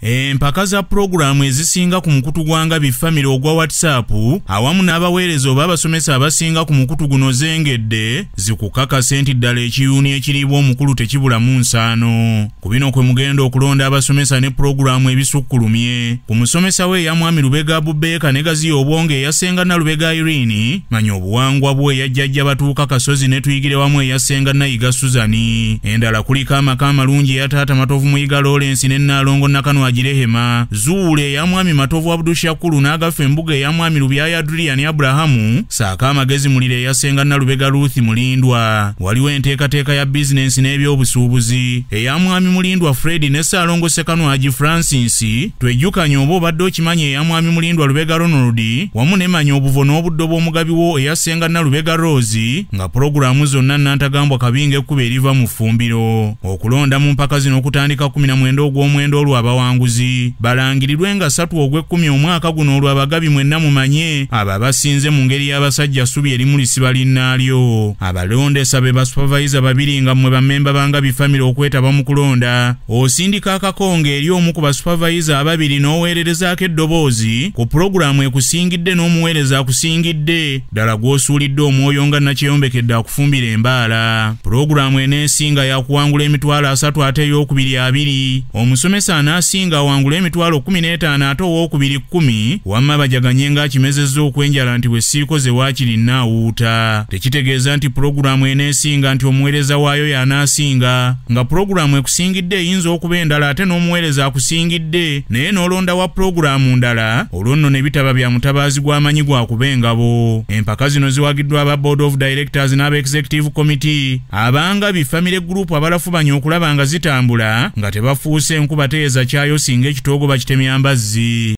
Empaka za programu ezisinga ku mukutu gwa Ngabi family ogwa WhatsApp awamu n'abaweereza oba abasomesa abasinga ku mukutu guno zengedde zikukakasa nti ddala ekiyuuni ekiriibwa omukulu tekibulamu nsaano. Ku bino kwe mugenda okulonda abasomesa ne programu ebisukkulumye. Ku musomesa we ya Mwami Lubega Bubeeka ne Gaziya Obwonge eyasenga Nalubega Irene manya obuwangwa bwe yajjajja batuuka Kasozi ne tuyigire wamu eyasenga Nayiga Suzani. Endala kuliko amaka amalungi eya taata Matovu Muyiga Lawrence ne Nnaalongo Nakano Agirehema, Zuule eya Mwami Matovu Abdul Shakulu n'agafa Embuga eya Mwami Lubyaya Adrian Abrahamu, saaka amagezi mulire eyasenga Nalubega Ruth Mulindwa. Waliwo enteekateeka ya bizinensi n'ebyobusuubuzi eya Mwami Mulindwa Fred ne Ssaalongo Ssekano Haji Francis, twejjukanye oba obadde okimanyi eya Mwami Mulindwa Lubega Ronald, wamu ne manya obuvo n'obuddo bw'omugabi wo eyasenga Nalubega Rose, nga pulogulaamu zonna Nantagambwa Kabinga ekkuba eriva mu ffumbiro. Okulonda mu mpaka zino okutandika 19 ogw'omwenda olwo abawanguzi balangirirwe nga 3 ogw'ekkumi omwaka guno olwo abagabi mwenna mumanye abo abasinze mu ngeri y'abasajja ssubi erimu lisiba linnaalyo. Abalondesa be basupervisor babiri nga mmwe bammemba ba Ngabi family okwetaba mu kulonda. Osindika akakonge eri omu ku basupervisor ababiri n'oweererezaako eddoboozi ku pulogulaamu ekusingidde n'omuweereza akusingidde, ddala gw'osuulidde omwoyo nga nakyeyombekedde akufumbira embaala. Pulogulaamu eneesinga yakuwangula emitwalo 3 ate ey'okubiri 2, omusomesa anaasinga awangula emitwalo 15 ate owookubiri 10, wamma bajaganye ng'akimezezza okwenjala nti we siikoze waakiri nnaawuuta. Tekitegeeza nti pulogulaamu eneesinga nti omuweereza waayo y'anaasinga, nga pulogulaamu ekusingidde eyinza okuba endala ate n'omuweereza akusingidde naye n'olonda wa pulogulaamu ndala, olwo nno ne bitaba bya mutabaazi gw'amanyi gwakuba engabo. Empaka zino ziwagiddwa aba Board of Directors n'aba Executive Committee aba Ngabi Family Group abalafubanya okulaba nga zitambula nga tebafuuse enkuba teeza kyayo singa ekitoogo bakitemya mbazzi.